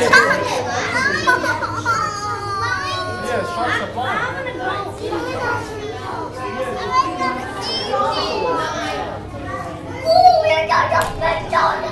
Yeah, sharks are fun. Oh, we're going to McDonald's.